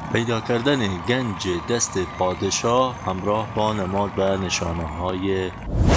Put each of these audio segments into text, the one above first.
پیدا کردن گنج دست پادشاه همراه با نماد و نشانه‌های.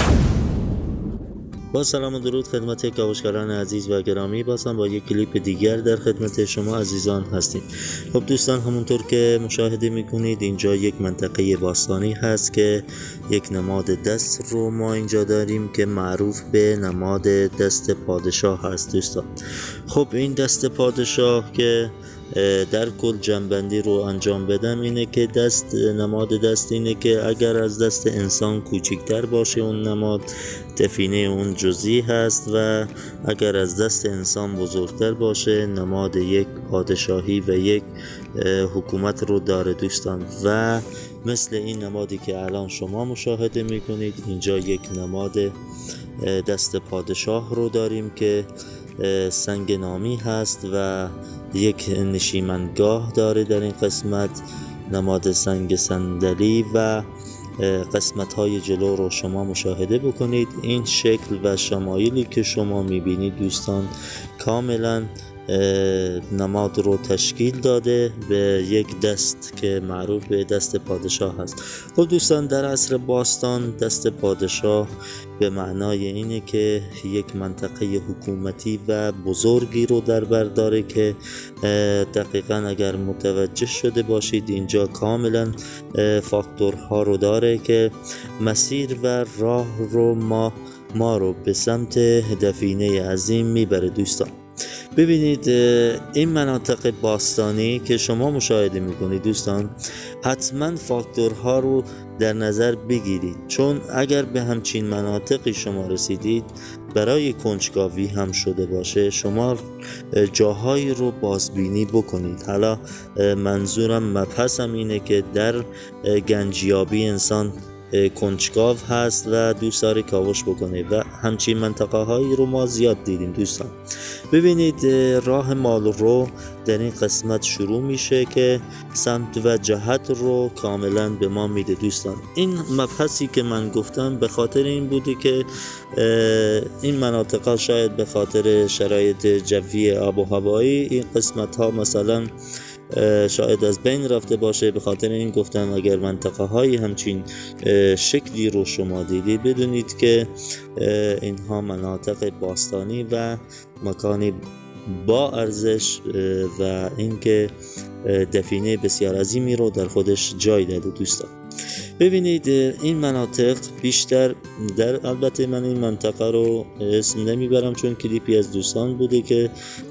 با سلام و درود خدمت کاوشگران عزیز و گرامی، بازم با یک کلیپ دیگر در خدمت شما عزیزان هستیم. خب دوستان، همونطور که مشاهده میکنید اینجا یک منطقه باستانی هست که یک نماد دست رو ما اینجا داریم که معروف به نماد دست پادشاه هست دوستان. خب این دست پادشاه که در کل جنبندی رو انجام بدم اینه که نماد دست اینه که اگر از دست انسان کوچکتر باشه اون نماد دفینه اون جزئی هست و اگر از دست انسان بزرگتر باشه نماد یک پادشاهی و یک حکومت رو داره دوستان. و مثل این نمادی که الان شما مشاهده میکنید اینجا یک نماد دست پادشاه رو داریم که سنگ نامی هست و یک نشیمنگاه داره در این قسمت، نماد سنگ صندلی و قسمت های جلو رو شما مشاهده بکنید. این شکل و شمایلی که شما میبینید دوستان کاملا نماد رو تشکیل داده به یک دست که معروف به دست پادشاه هست. خب دوستان، در عصر باستان دست پادشاه به معنای اینه که یک منطقه حکومتی و بزرگی رو در بر داره که دقیقا اگر متوجه شده باشید اینجا کاملا فاکتورها رو داره که مسیر و راه رو ما رو به سمت دفینه عظیم میبره دوستان. ببینید این مناطق باستانی که شما مشاهده میکنید دوستان حتما فاکتورها رو در نظر بگیرید، چون اگر به همچین مناطقی شما رسیدید برای کنجکاوی هم شده باشه شما جاهایی رو بازبینی بکنید. حالا منظورم مبحثم اینه که در گنجیابی انسان کنجکاو هست و دوست داره کاوش بکنه و همچین منطقه هایی رو ما زیاد دیدیم دوستان. ببینید راه مال رو در این قسمت شروع میشه که سمت و جهت رو کاملا به ما میده دوستان. این مبحثی که من گفتم به خاطر این بوده که این مناطق شاید به خاطر شرایط جوی آب و هوایی این قسمت ها مثلا شاید از بین رفته باشه. به خاطر این گفتم اگر منطقه های همچین شکلی رو شما دیدید بدونید که اینها مناطق باستانی و مکانی با ارزش و اینکه دفینه بسیار عظیمی رو در خودش جای داده دوستان. ببینید این مناطق بیشتر البته من این منطقه رو اسم نمیبرم چون کلیپی از دوستان بوده که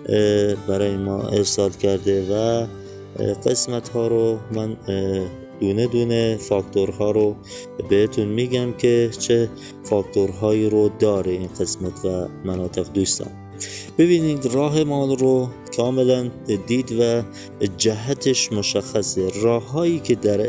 برای ما ارسال کرده و قسمت ها رو من دونه دونه فاکتورها رو بهتون میگم که چه فاکتورهایی رو داره این قسمت و مناطق دوستان. ببینید راه مال رو کاملا دید و جهتش مشخصه. راههایی که در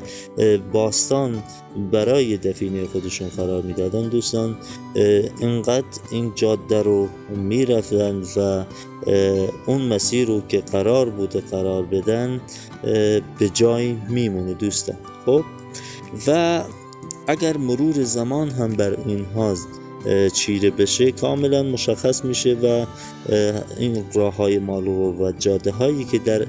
باستان برای دفینه خودشون قرار میدادن دوستان اینقدر این جاده رو میرفتن و اون مسیر رو که قرار بوده قرار بدن به جای میمونه دوستان. خب و اگر مرور زمان هم بر اینها چیره بشه کاملا مشخص میشه و این راه های مالو و جاده هایی که در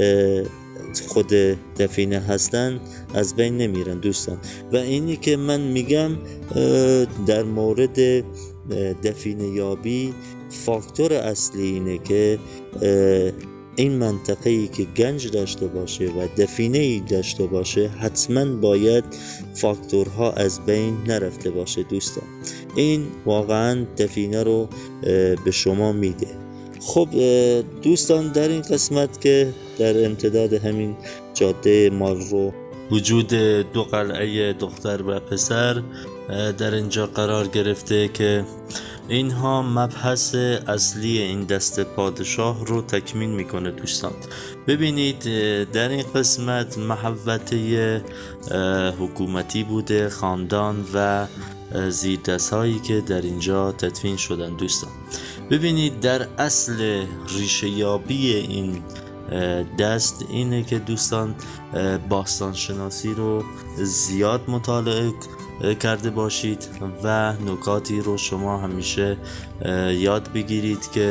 خود دفینه هستن از بین نمیرن دوستان. و اینی که من میگم در مورد دفینه یابی فاکتور اصلی اینه که این منطقه‌ای که گنج داشته باشه و دفینه‌ای داشته باشه حتما باید فاکتورها از بین نرفته باشه دوستان. این واقعا دفینه رو به شما میده. خب دوستان، در این قسمت که در امتداد همین جاده مال رو وجود دو قلعه دختر و پسر در اینجا قرار گرفته که اینها مبحث اصلی این دست پادشاه رو تکمیل میکنه دوستان. ببینید در این قسمت محوطه حکومتی بوده، خاندان و زیردست هایی که در اینجا تدفین شدن دوستان. ببینید در اصل ریشه یابی این دست اینه که دوستان باستان شناسی رو زیاد مطالعه کرده باشید و نکاتی رو شما همیشه یاد بگیرید که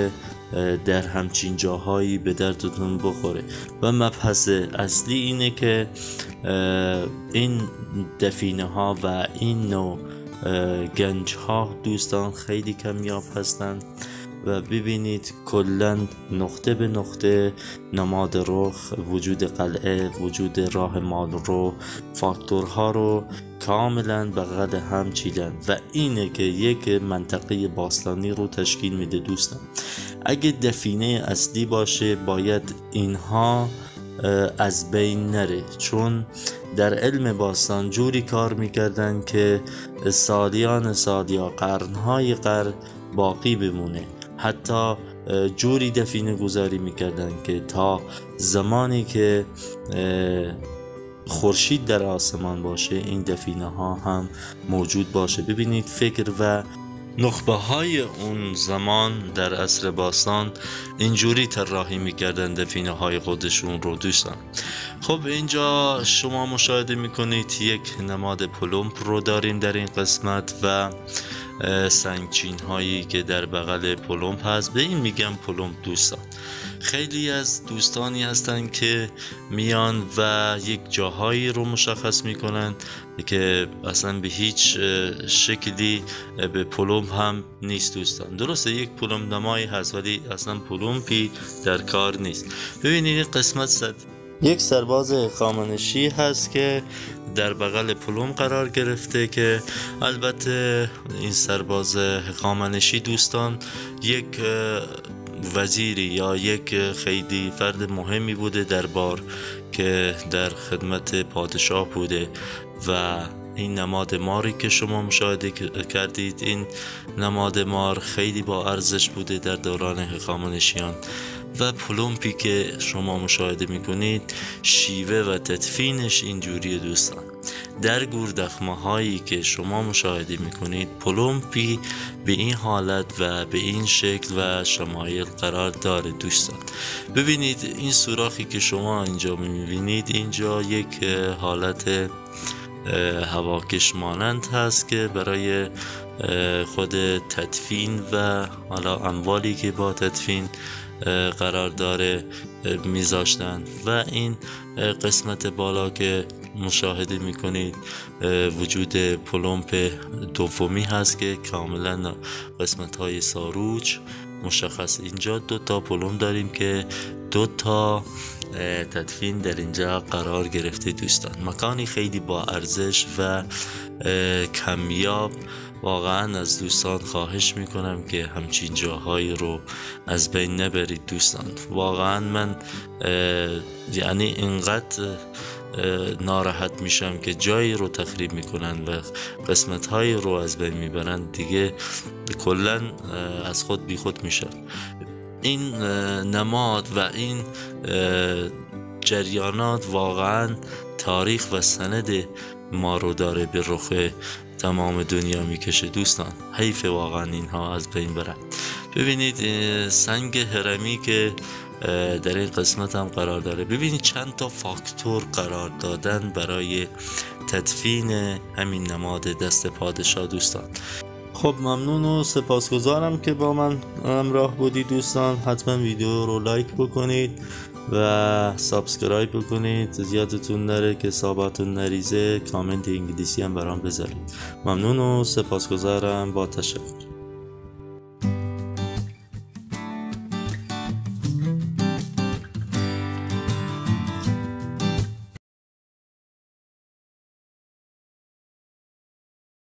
در همچین جاهایی به دردتون بخوره. و مبحث اصلی اینه که این دفینه ها و این نوع گنج ها دوستان خیلی کمیاب هستند و ببینید کلاً نقطه به نقطه نماد رخ، وجود قلعه، وجود راه مال رو، فاکتورها رو کاملاً بغل هم چیدن و اینه که یک منطقه باستانی رو تشکیل میده دوستان. اگه دفینه اصلی باشه باید اینها از بین نره، چون در علم باستان جوری کار میکردن که سالیان سال یا قرنهای قرن باقی بمونه. حتی جوری دفینه گذاری میکردن که تا زمانی که خورشید در آسمان باشه این دفینه ها هم موجود باشه. ببینید فکر و نخبه های اون زمان در عصر باستان اینجوری طراحی میکردن دفینه های خودشون رو دوستان. خب اینجا شما مشاهده میکنید یک نماد پلمپ رو داریم در این قسمت و سنگچین هایی که در بغل پلمپ هست. به این میگم پلمپ دوستان. خیلی از دوستانی هستن که میان و یک جاهایی رو مشخص میکنن که اصلا به هیچ شکلی به پلمپ هم نیست دوستان. درسته یک پلمپ نمایی هست ولی اصلا پلمپی در کار نیست. ببینید قسمت یک سرباز هخامنشی هست که در بغل پلمپ قرار گرفته که البته این سرباز هخامنشی دوستان یک وزیری یا یک خیلی فرد مهمی بوده دربار که در خدمت پادشاه بوده و این نماد ماری که شما مشاهده کردید این نماد مار خیلی با ارزش بوده در دوران هخامنشیان و پلمپی که شما مشاهده میکنید شیوه و تدفینش اینجوری دوستان. در گوردخمه هایی که شما مشاهده میکنید پلمپی به این حالت و به این شکل و شمایل قرار داره دوستان. ببینید این سوراخی که شما اینجا میبینید اینجا یک حالت هواکش مانند هست که برای خود تدفین و حالا اموالی که با تدفین قرار داره میذاشتن و این قسمت بالا که مشاهده میکنید وجود پلمپ دومی هست که کاملا قسمت های ساروج مشخص. اینجا 2 تا پلمپ داریم که 2 تا تدفین در اینجا قرار گرفته دوستان. مکانی خیلی با ارزش و کمیاب. واقعا از دوستان خواهش میکنم که همچین جاهایی رو از بین نبرید دوستان. واقعا من یعنی اینقدر ناراحت میشم که جایی رو تخریب میکنن و قسمت هایی رو از بین میبرن دیگه کلا از خود بی خود میشن. این نماد و این جریانات واقعا تاریخ و سند ما رو داره به رخ تمام دنیا میکشه دوستان. حیف واقعا اینها از بین برن. ببینید سنگ هرمی که در این قسمت هم قرار داره. ببینید چند تا فاکتور قرار دادن برای تدفین همین نماد دست پادشاه دوستان. خب ممنون و سپاسگزارم که با من همراه بودید دوستان. حتما ویدیو رو لایک بکنید و سابسکرایب بکنید. زیادتون نره که حساباتون نریزه. کامنت انگلیسی هم برام بذارید. ممنون و سپاسگزارم. با تشکر.